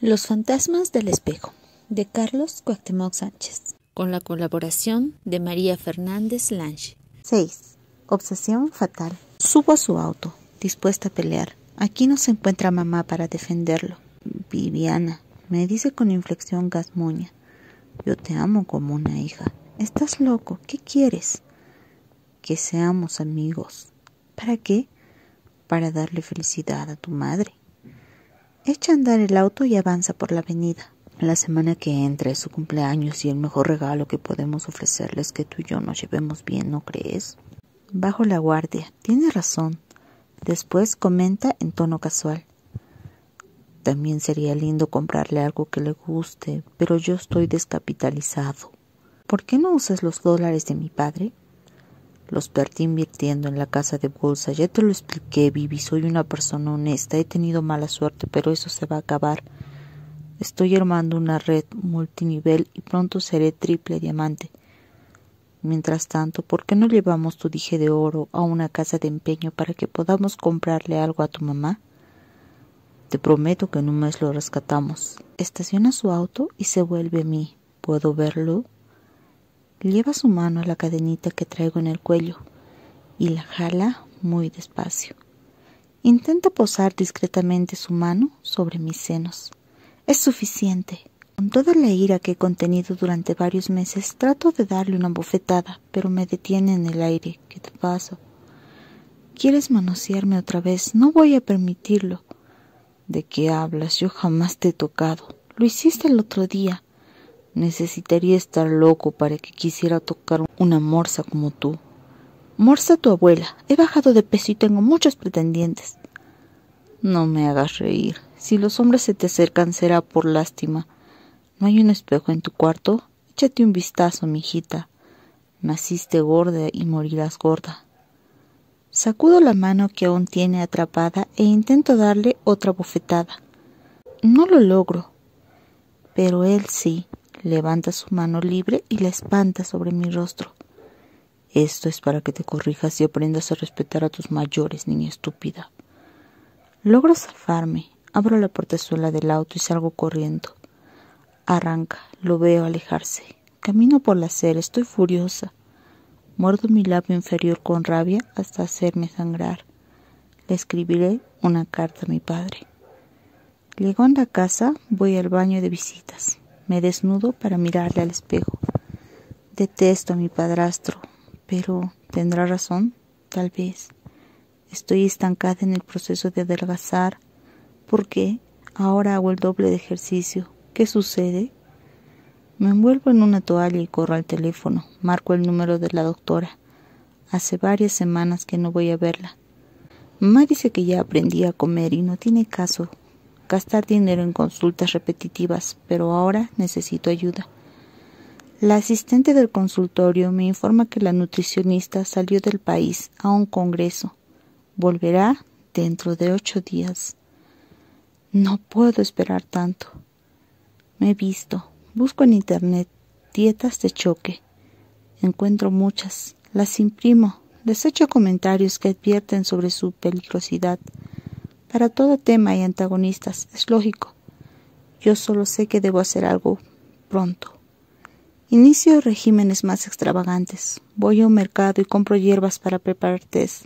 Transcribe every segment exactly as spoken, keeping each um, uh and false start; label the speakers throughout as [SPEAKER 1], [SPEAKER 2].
[SPEAKER 1] Los fantasmas del espejo, de Carlos Cuauhtémoc Sánchez, con la colaboración de María Fernández Lange.
[SPEAKER 2] seis. Obsesión fatal. Subo a su auto, dispuesta a pelear. Aquí no se encuentra mamá para defenderlo. Viviana, me dice con inflexión gasmoña. Yo te amo como una hija. ¿Estás loco? ¿Qué quieres? Que seamos amigos. ¿Para qué? Para darle felicidad a tu madre. Echa a andar el auto y avanza por la avenida. La semana que entra es su cumpleaños y el mejor regalo que podemos ofrecerle es que tú y yo nos llevemos bien, ¿no crees? Bajo la guardia. Tiene razón. Después comenta en tono casual. También sería lindo comprarle algo que le guste, pero yo estoy descapitalizado. ¿Por qué no usas los dólares de mi padre? Los perdí invirtiendo en la casa de bolsa. Ya te lo expliqué, Vivi. Soy una persona honesta. He tenido mala suerte, pero eso se va a acabar. Estoy armando una red multinivel y pronto seré triple diamante. Mientras tanto, ¿por qué no llevamos tu dije de oro a una casa de empeño para que podamos comprarle algo a tu mamá? Te prometo que en un mes lo rescatamos. Estaciona su auto y se vuelve a mí. ¿Puedo verlo? Lleva su mano a la cadenita que traigo en el cuello y la jala muy despacio. Intenta posar discretamente su mano sobre mis senos. Es suficiente. Con toda la ira que he contenido durante varios meses, trato de darle una bofetada, pero me detiene en el aire. ¿Qué te pasa? ¿Quieres manosearme otra vez? No voy a permitirlo. ¿De qué hablas? Yo jamás te he tocado. Lo hiciste el otro día. Necesitaría estar loco para que quisiera tocar una morsa como tú. Morsa tu abuela. He bajado de peso y tengo muchos pretendientes. No me hagas reír. Si los hombres se te acercan será por lástima. ¿No hay un espejo en tu cuarto? Échate un vistazo, mijita. Naciste gorda y morirás gorda. Sacudo la mano que aún tiene atrapada e intento darle otra bofetada. No lo logro, pero él sí. Levanta su mano libre y la espanta sobre mi rostro. Esto es para que te corrijas y aprendas a respetar a tus mayores, niña estúpida. Logro zafarme, abro la portezuela del auto y salgo corriendo. Arranca, lo veo alejarse. Camino por la acera, estoy furiosa. Muerdo mi labio inferior con rabia hasta hacerme sangrar. Le escribiré una carta a mi padre. Llegando a casa, voy al baño de visitas. Me desnudo para mirarle al espejo. Detesto a mi padrastro, pero ¿tendrá razón? Tal vez. Estoy estancada en el proceso de adelgazar. ¿Por qué? Ahora hago el doble de ejercicio. ¿Qué sucede? Me envuelvo en una toalla y corro al teléfono. Marco el número de la doctora. Hace varias semanas que no voy a verla. Mamá dice que ya aprendí a comer y no tiene caso gastar dinero en consultas repetitivas, pero ahora necesito ayuda. La asistente del consultorio me informa que la nutricionista salió del país a un congreso. Volverá dentro de ocho días. No puedo esperar tanto. Me he visto. Busco en internet dietas de choque. Encuentro muchas. Las imprimo. Les echo comentarios que advierten sobre su peligrosidad. Para todo tema hay antagonistas, es lógico. Yo solo sé que debo hacer algo pronto. Inicio regímenes más extravagantes. Voy a un mercado y compro hierbas para preparar tés.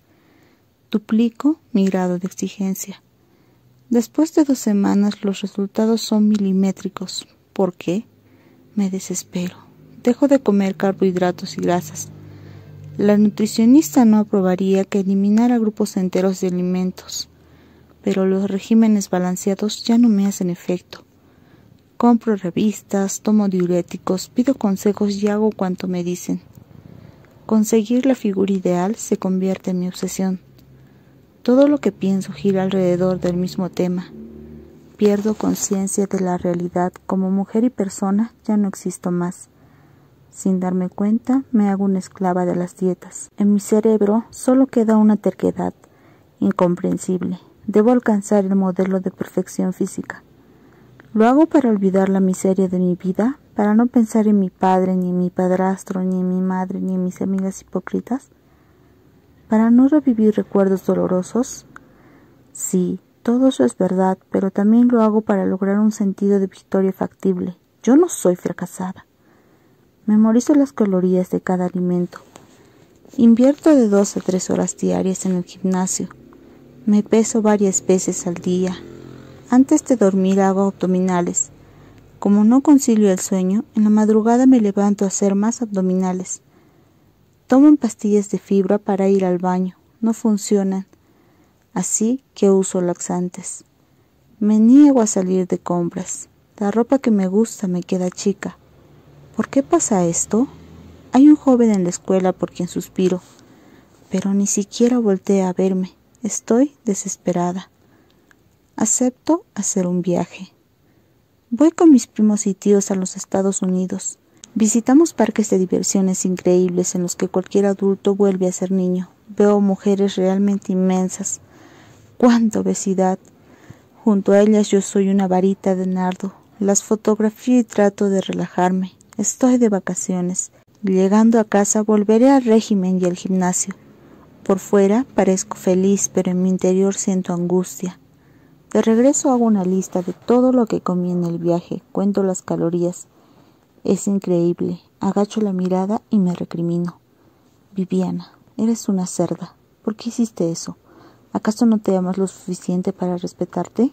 [SPEAKER 2] Duplico mi grado de exigencia. Después de dos semanas los resultados son milimétricos. ¿Por qué? Me desespero. Dejo de comer carbohidratos y grasas. La nutricionista no aprobaría que eliminara grupos enteros de alimentos. Pero los regímenes balanceados ya no me hacen efecto. Compro revistas, tomo diuréticos, pido consejos y hago cuanto me dicen. Conseguir la figura ideal se convierte en mi obsesión. Todo lo que pienso gira alrededor del mismo tema. Pierdo conciencia de la realidad. Como mujer y persona ya no existo más. Sin darme cuenta, me hago una esclava de las dietas. En mi cerebro solo queda una terquedad incomprensible. Debo alcanzar el modelo de perfección física. ¿Lo hago para olvidar la miseria de mi vida? ¿Para no pensar en mi padre, ni en mi padrastro, ni en mi madre, ni en mis amigas hipócritas? ¿Para no revivir recuerdos dolorosos? Sí, Todo eso es verdad, pero también lo hago para lograr un sentido de victoria factible. Yo no soy fracasada. Memorizo las calorías de cada alimento. Invierto de dos a tres horas diarias en el gimnasio. Me peso varias veces al día. Antes de dormir hago abdominales. Como no concilio el sueño, en la madrugada me levanto a hacer más abdominales. Tomo pastillas de fibra para ir al baño. No funcionan. Así que uso laxantes. Me niego a salir de compras. La ropa que me gusta me queda chica. ¿Por qué pasa esto? Hay un joven en la escuela por quien suspiro, pero ni siquiera voltea a verme. Estoy desesperada. Acepto hacer un viaje. Voy con mis primos y tíos a los Estados Unidos. Visitamos parques de diversiones increíbles en los que cualquier adulto vuelve a ser niño. Veo mujeres realmente inmensas. ¡Cuánta obesidad! Junto a ellas yo soy una varita de nardo. Las fotografío y trato de relajarme. Estoy de vacaciones. Llegando a casa volveré al régimen y al gimnasio. Por fuera parezco feliz, pero en mi interior siento angustia. De regreso hago una lista de todo lo que comí en el viaje. Cuento las calorías. Es increíble. Agacho la mirada y me recrimino. Viviana, eres una cerda. ¿Por qué hiciste eso? ¿Acaso no te amas lo suficiente para respetarte?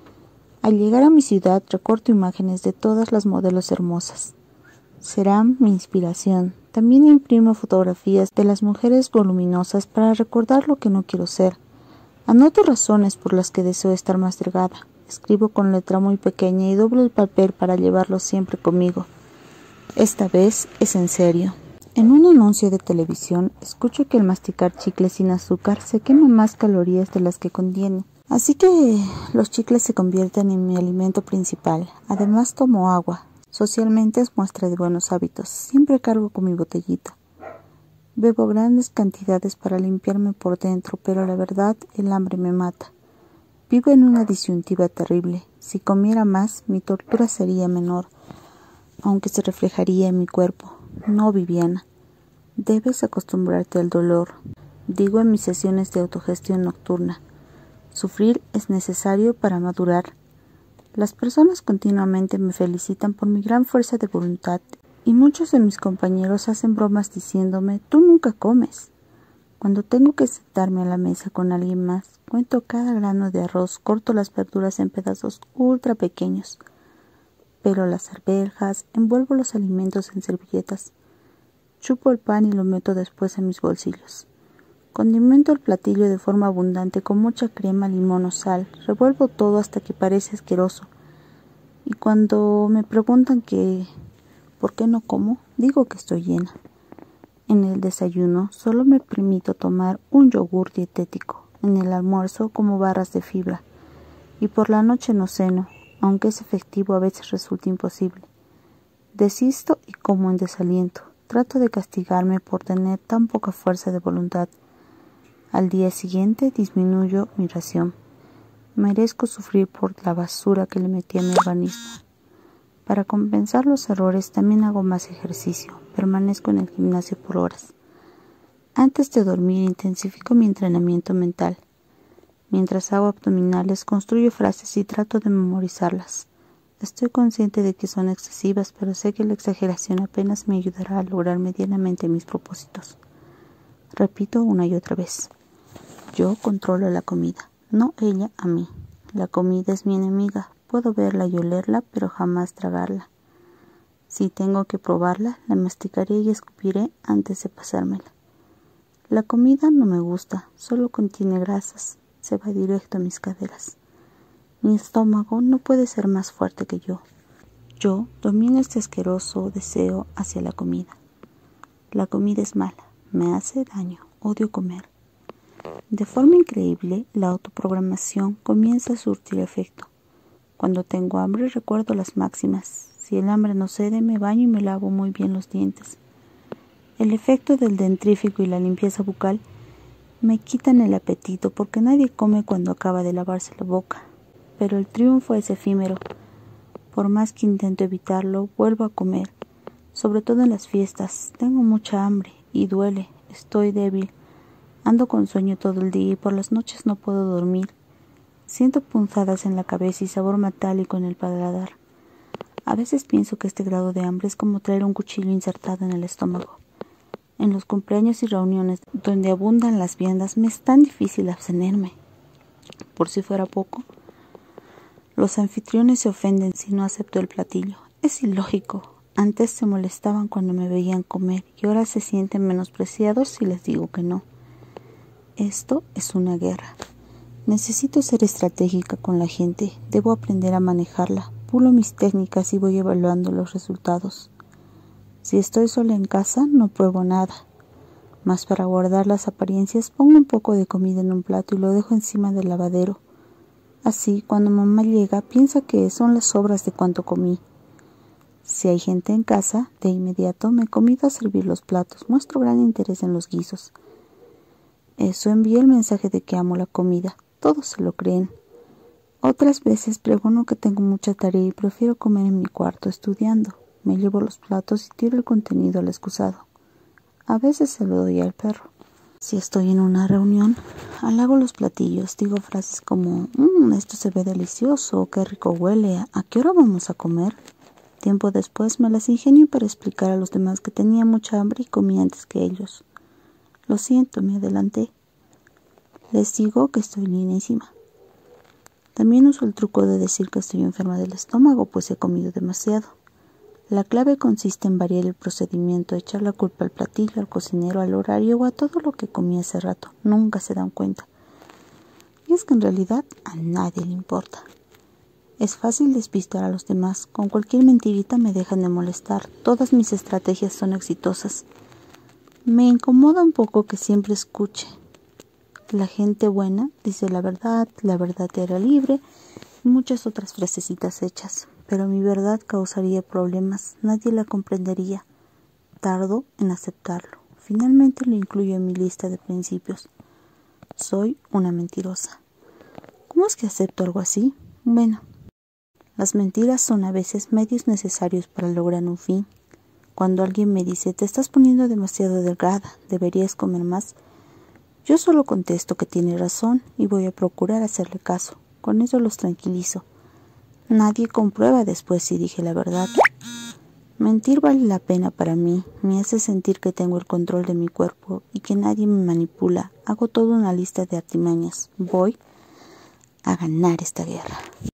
[SPEAKER 2] Al llegar a mi ciudad recorto imágenes de todas las modelos hermosas. Serán mi inspiración. También imprimo fotografías de las mujeres voluminosas para recordar lo que no quiero ser. Anoto razones por las que deseo estar más delgada. Escribo con letra muy pequeña y doblo el papel para llevarlo siempre conmigo. Esta vez es en serio. En un anuncio de televisión escucho que el masticar chicles sin azúcar se quema más calorías de las que contiene. Así que los chicles se convierten en mi alimento principal. Además tomo agua. Socialmente es muestra de buenos hábitos. Siempre cargo con mi botellita. Bebo grandes cantidades para limpiarme por dentro, pero la verdad el hambre me mata. Vivo en una disyuntiva terrible. Si comiera más, mi tortura sería menor, aunque se reflejaría en mi cuerpo. No, Viviana. Debes acostumbrarte al dolor. Digo en mis sesiones de autogestión nocturna. Sufrir es necesario para madurar. Las personas continuamente me felicitan por mi gran fuerza de voluntad y muchos de mis compañeros hacen bromas diciéndome, tú nunca comes. Cuando tengo que sentarme a la mesa con alguien más, cuento cada grano de arroz, corto las verduras en pedazos ultra pequeños, pelo las arvejas, envuelvo los alimentos en servilletas, chupo el pan y lo meto después en mis bolsillos. Condimento el platillo de forma abundante con mucha crema, limón o sal. Revuelvo todo hasta que parece asqueroso. Y cuando me preguntan que ¿por qué no como? Digo que estoy llena. En el desayuno solo me permito tomar un yogur dietético. En el almuerzo como barras de fibra. Y por la noche no ceno, aunque es efectivo a veces resulta imposible. Desisto y como en desaliento. Trato de castigarme por tener tan poca fuerza de voluntad. Al día siguiente disminuyo mi ración. Merezco sufrir por la basura que le metí a mi organismo. Para compensar los errores también hago más ejercicio. Permanezco en el gimnasio por horas. Antes de dormir intensifico mi entrenamiento mental. Mientras hago abdominales construyo frases y trato de memorizarlas. Estoy consciente de que son excesivas, pero sé que la exageración apenas me ayudará a lograr medianamente mis propósitos. Repito una y otra vez. Yo controlo la comida, no ella a mí. La comida es mi enemiga. Puedo verla y olerla, pero jamás tragarla. Si tengo que probarla, la masticaré y escupiré antes de pasármela. La comida no me gusta, solo contiene grasas. Se va directo a mis caderas. Mi estómago no puede ser más fuerte que yo. Yo domino este asqueroso deseo hacia la comida. La comida es mala, me hace daño, odio comer. De forma increíble, la autoprogramación comienza a surtir efecto. Cuando tengo hambre recuerdo las máximas. Si el hambre no cede, me baño y me lavo muy bien los dientes. El efecto del dentrífico y la limpieza bucal me quitan el apetito porque nadie come cuando acaba de lavarse la boca. Pero el triunfo es efímero. Por más que intento evitarlo, vuelvo a comer. Sobre todo en las fiestas. Tengo mucha hambre y duele. Estoy débil. Ando con sueño todo el día y por las noches no puedo dormir. Siento punzadas en la cabeza y sabor metálico en el paladar. A veces pienso que este grado de hambre es como traer un cuchillo insertado en el estómago. En los cumpleaños y reuniones donde abundan las viandas me es tan difícil abstenerme. Por si fuera poco, los anfitriones se ofenden si no acepto el platillo. Es ilógico. Antes se molestaban cuando me veían comer y ahora se sienten menospreciados si les digo que no. Esto es una guerra. Necesito ser estratégica con la gente. Debo aprender a manejarla. Pulo mis técnicas y voy evaluando los resultados. Si estoy sola en casa, no pruebo nada. Mas para guardar las apariencias, pongo un poco de comida en un plato y lo dejo encima del lavadero. Así, cuando mamá llega, piensa que son las sobras de cuanto comí. Si hay gente en casa, de inmediato me comido a servir los platos. Muestro gran interés en los guisos. Eso envía el mensaje de que amo la comida. Todos se lo creen. Otras veces pregono que tengo mucha tarea y prefiero comer en mi cuarto estudiando. Me llevo los platos y tiro el contenido al excusado. A veces se lo doy al perro. Si estoy en una reunión, halago los platillos. Digo frases como, mmm, esto se ve delicioso, qué rico huele, ¿a qué hora vamos a comer? Tiempo después me las ingenio para explicar a los demás que tenía mucha hambre y comí antes que ellos. Lo siento, me adelanté. Les digo que estoy linísima. También uso el truco de decir que estoy enferma del estómago, pues he comido demasiado. La clave consiste en variar el procedimiento, echar la culpa al platillo, al cocinero, al horario o a todo lo que comí hace rato. Nunca se dan cuenta. Y es que en realidad a nadie le importa. Es fácil despistar a los demás. Con cualquier mentirita me dejan de molestar. Todas mis estrategias son exitosas. Me incomoda un poco que siempre escuche. La gente buena dice la verdad, la verdad te hará libre y muchas otras frasecitas hechas. Pero mi verdad causaría problemas. Nadie la comprendería. Tardo en aceptarlo. Finalmente lo incluyo en mi lista de principios. Soy una mentirosa. ¿Cómo es que acepto algo así? Bueno, las mentiras son a veces medios necesarios para lograr un fin. Cuando alguien me dice, te estás poniendo demasiado delgada, deberías comer más, yo solo contesto que tiene razón y voy a procurar hacerle caso. Con eso los tranquilizo. Nadie comprueba después si dije la verdad. Mentir vale la pena para mí. Me hace sentir que tengo el control de mi cuerpo y que nadie me manipula. Hago toda una lista de artimañas. Voy a ganar esta guerra.